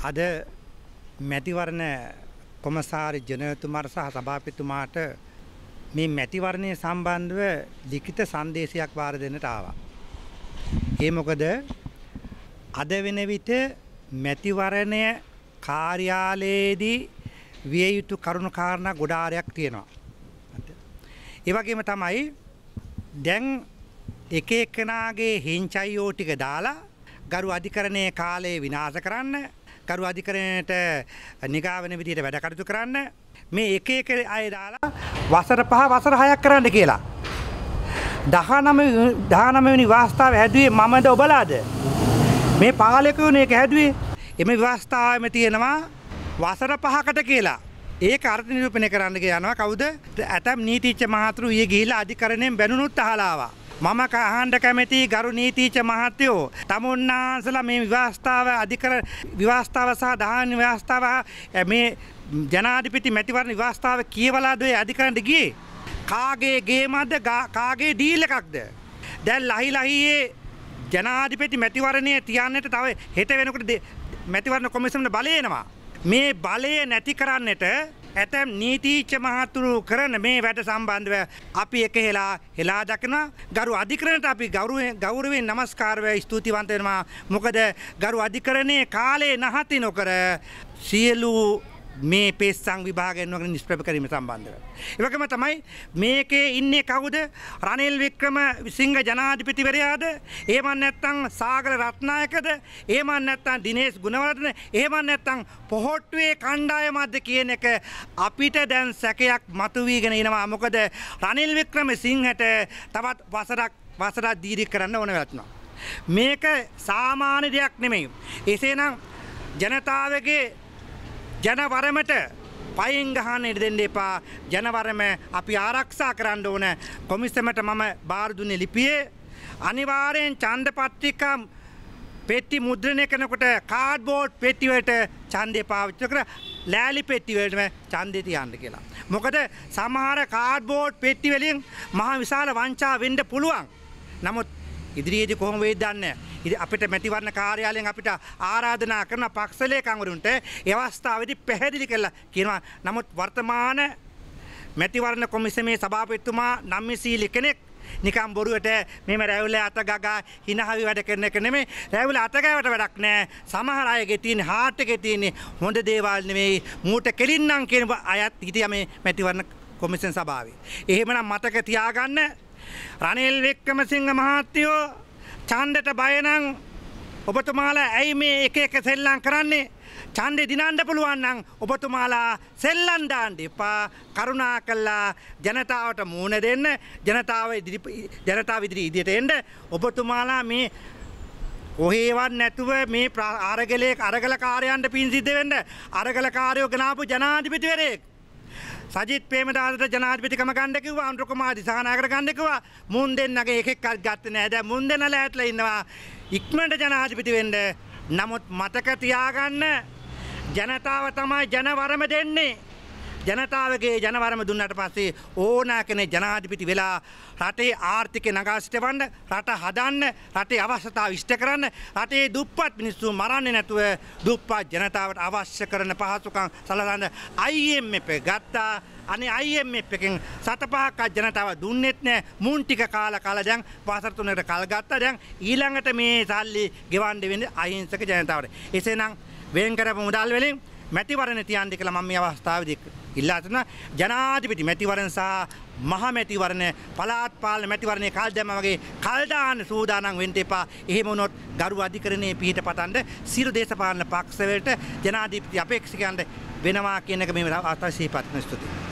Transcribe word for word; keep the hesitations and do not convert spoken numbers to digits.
අද මැතිවරණ කොමසාරි ජනතුමාට සහ සභාපතිතුමාට මේ මැතිවරණය සම්බන්ධව ලිඛිත සංදේශයක් වාර දෙන්නට ආවා. ඒ මොකද අද වෙන විට මැතිවරණය කාර්යාලයේදී විය යුතු කරුණු කාරණා ගොඩාරයක් තියෙනවා. ඒ වගේම තමයි දැන් එක එකනාගේ හිංචයියෝ ටික දාලා ගරු අධිකරණයේ කාලය විනාශ කරන්න, ගරු අධිකරණයට නිගා වෙන විදිහට වැඩ කටයුතු කරන්න මේ එක එක අය දාලා වසර පහ වසර හයක් කරන්න කියලා. දහනව දහනව වෙනි වාස්තාව හැදුවේ මමද ඔබලාද? මේ පාලකයෝනේ ඒක හැදුවේ. එමේ විවස්ථාවෙම තියෙනවා වසර පහකට කියලා. ඒක අර්ථ නිරූපණය කරන්න යනවා කවුද? ඇතම් නීතිඥ මහතුරු ඊයේ ගිහිලා අධිකරණයෙන් බැනුනුත් අහලා ආවා. මම අහන්න කැමති ගරු නීතිඥ මහත්තයෝ තමුන්නාන්සලා මේ විවස්ථාව අධිකර විවස්ථාව සහ දහන විවස්ථාව මේ ජනාධිපති මැතිවරණ විවස්ථාව කියවලාද ඔය අධිකරණයට ගියේ? කාගේ ගේමක්ද කාගේ ඩීල් එකක්ද? දැන් ලහි ලහියේ ජනාධිපති මැතිවරණයේ තියන්නට තව හෙට වෙනකොට මැතිවරණ කොමිසමට බලය එනවා. මේ බලය නැති කරන්නට ඇතැම් නීතිඥ මහතුරු කරන මේ වැඩ සම්බන්ධව අපි එක හෙලා හෙලා දකිනවා. ගරු අධිකරණයට අපි ගෞරවයෙන් ගෞරවයෙන් නමස්කාර වේ ස්තුතිවන්ත වෙනවා. මොකද ගරු අධිකරණයේ කාලේ නහති නොකර සියලු මේ පෙස්සං විභාගයෙන් වගේ නිෂ්ප්‍රභ කිරීම සම්බන්ධව. ඒ වගේම තමයි මේකේ ඉන්නේ කවුද? රනිල් වික්‍රමසිංහ ජනාධිපතිවරයාද? එහෙම නැත්නම් සාගර රත්නායකද? එහෙම නැත්නම් දිනේෂ් ගුණවර්ධන? එහෙම නැත්නම් පොහොට්ටුවේ කණ්ඩායමක්ද කියන එක අපිට දැන් සැකයක් මතුවීගෙන එනවා. මොකද රනිල් වික්‍රමසිංහට තවත් වසරක් වසරක් දීර්ඝ කරන්න ඕන වෙනවා. මේක සාමාන්‍ය දෙයක් නෙමෙයි. එසේනම් ජනතාවගේ ජනවරමට පයින් ගහන්න දෙන්න එපා. ජනවරම අපි ආරක්ෂා කරන්න ඕන. කොමිසමට මම බාර දුන්නේ ලිපියේ අනිවාර්යෙන් ඡන්ද පත්‍රිකා පෙට්ටි මුද්‍රණය කරනකොට කාඩ්බෝඩ් පෙට්ටි වලට ඡන්දේ පාවිච්චි කර ලෑලි පෙට්ටි වලටම ඡන්දේ තියන්න කියලා. මොකද සමහර කාඩ්බෝඩ් පෙට්ටි වලින් මහා විශාල වංචා වෙන්න පුළුවන්. නමුත් ඉදිරියේදී කොහොම වෙයිද දන්නේ නැහැ. අපිට මැතිවරණ කාර්යාලයෙන් අපිට ආරාධනා කරන පක්ෂ ලේකම්වරුන්ට ඒ අවස්ථාවේදී පැහැදිලි කරලා කියනවා. නමුත් වර්තමාන මැතිවරණ කොමිසමේ සභාපතිතුමා නම්මිසීලි කෙනෙක් නිකම් බොරුවට මෙහෙම රැවුල අත ගගා හිනහවි වැඩ කරන එක නෙමෙයි. රැවුල අත ගාවට වැඩක් නැහැ. සමහර අයගේ තියෙන හાર્ට් එකේ තියෙන හොඳ දේවල් නෙමෙයි. මූට කෙලින්නම් කියන අයත් හිටියා මේ මැතිවරණ කොමිසම් සභාවේ. එහෙමනම් මතක තියාගන්න රනිල් වික්‍රමසිංහ මහත්තයෝ ඡන්දට බය නම් ඔබතුමාලා ඇයි මේ එක එක සෙල්ලම් කරන්නේ? ඡන්දේ දිනන්න පුළුවන් නම් ඔබතුමාලා සෙල්ලම් දාන්න එපා. කරුණාකරලා ජනතාවට මූණ දෙන්න. ජනතාව ඉදිරි ජනතාව ඉදිරි ඉදිරියට එන්න. ඔබතුමාලා මේ කොහේවත් නැතුව මේ අරගලේ අරගලකාරයන්ට පින් සිද්ධ වෙන්න. අරගලකාරයෝ ගනාපු ජනාධිපතිවරයෙක් සජිත් ප්‍රේමදාසට ජනාධිපතිකම ගන්න කිව්වා. අනුර කුමාර දිසානායකට ගන්න කිව්වා. මුන් දෙන්නගේ එක එකක් ගත්තේ නැහැ. දැන් මුන් දෙන්න ලෑట్లా ඉන්නවා ඉක්මනට ජනාධිපති වෙන්න. නමුත් මතක තියාගන්න ජනතාව තමයි ජනවරම දෙන්නේ. ජනතාවගේ ජනවරම දුන්නාට පස්සේ ඕනා කෙනෙක් ජනාධිපති වෙලා රටේ ආර්ථිකය නගා සිටවන්න, රට හදන්න, රටේ අවශ්‍යතාව ඉෂ්ට කරන්න, රටේ දුප්පත් මිනිස්සු මරන්නේ නැතුව දුප්පත් ජනතාවට අවශ්‍ය කරන පහසුකම් සලසන්න I M F ගත්තා. අනේ I M F එකෙන් සත පහක් ජනතාව දුන්නෙත් නැහැ. මුන් ටික කාලා කාලා දැන් වසර තුනකට කල් ගත්තා. දැන් ඊළඟට මේ සල්ලි ගෙවන්න වෙන්නේ අහිංසක ජනතාවට. එසේනම් වෙන් කරපු මුදල් වලින් මැතිවරණ තියන්න කියලා මම මේ අවස්ථාවේදී ඉල්ලා සිටිනවා. ජනාධිපති මැතිවරණ සහ මහ මැතිවරණ පළාත් පාලන මැතිවරණේ කල් දැම්ම වගේ කල් දාන්න සූදානම් වෙන්න එපා. එහෙම වුණොත් ගරු අධිකරණයේ පිහිට පතන්න සියලු දේශපාලන පක්ෂ වලට ජනාධිපති අපේක්ෂකයන්ට වෙනවා කියන එක මේ අවස්ථාවේ සිහිපත් කරන ස්තුතියි.